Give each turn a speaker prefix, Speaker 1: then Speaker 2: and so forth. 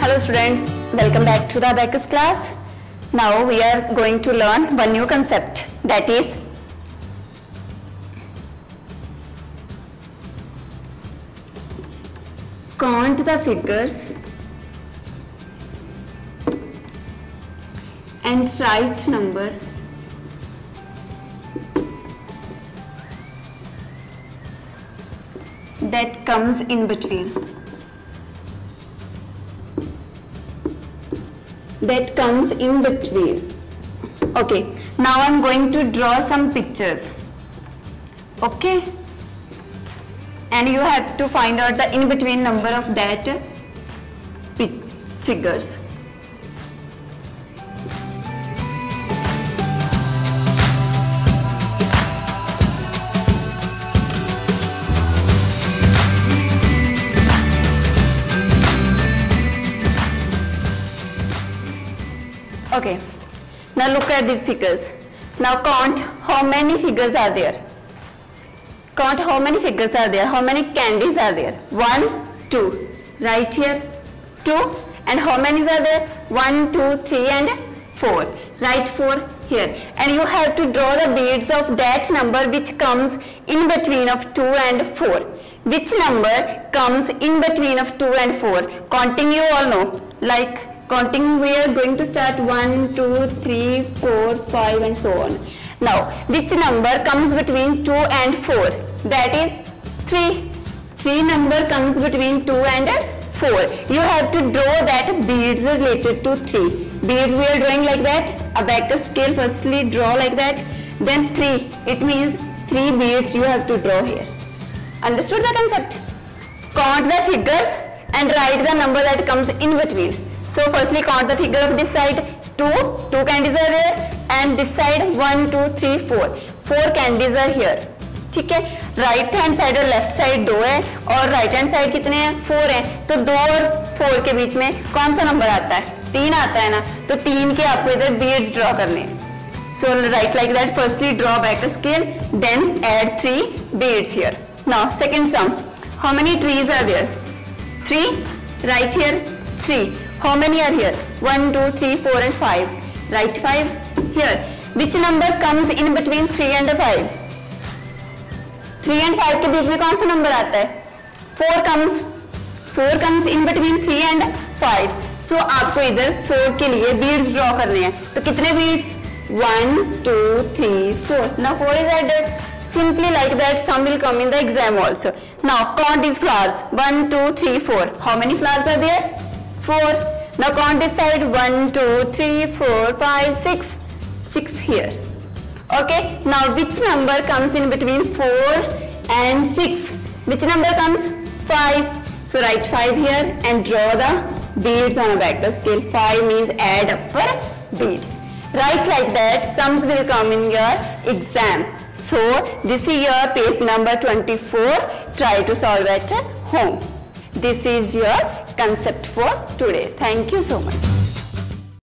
Speaker 1: Hello students, welcome back to the Abacus class. Now we are going to learn one new concept, that is count the figures and write number that comes in between. Okay, now I'm going to draw some pictures. Okay, and you have to find out the in between number of that figures. Okay, now look at these figures. Now count how many figures are there. Count how many figures are there, how many candies are there. 1, 2, right here 2, and how many are there? 1, 2, 3 and 4, right 4 here. And you have to draw the beads of that number which comes in between of 2 and 4. Which number comes in between of 2 and 4? Counting you all know, like counting we are going to start 1, 2, 3, 4, 5 and so on. Now which number comes between 2 and 4? That is 3. 3 number comes between 2 and 4. You have to draw that beads related to 3. Beads we are drawing like that. Abacus scale firstly draw like that. Then 3. It means 3 beads you have to draw here. Understood the concept? Count the figures and write the number that comes in between. So firstly count the figure of this side 2 candies are there, and this side 1, 2, 3, 4 candies are here. ठीक है, right hand side और left side 2 है और right hand side कितने हैं 4 है, तो 2 और 4 के बीच में कौन सा नंबर आता है? 3 आता है ना, तो 3 के आपको इधर बीड्स ड्रॉ करने हैं. So write like that. Firstly draw Abacus scale, then add 3 beads here. Now second sum, how many trees are there? 3, right here 3. How many are here? 1, 2, 3, 4 and 5. Write 5 here. Which number comes in between 3 and 5? 3 and 5 के बीच में कौन सा number आता है? 4 comes in between 3 and 5. So आपको इधर 4 के लिए beads draw करने हैं. तो कितने beads? 1, 2, 3, 4. Now 4 is added. Simply like that, sum will come in the exam also. Now count these flowers. 1, 2, 3, 4. How many flowers are there? 4. Now count this side. 1, 2, 3, 4, 5, 6. 6 here. Okay. Now which number comes in between 4 and 6? Which number comes? 5. So write 5 here and draw the beads on Abacus scale. 5 means add upper bead. Write like that. Sums will come in your exam. So this is your page number 24. Try to solve at home. This is your concept for today. Thank you so much.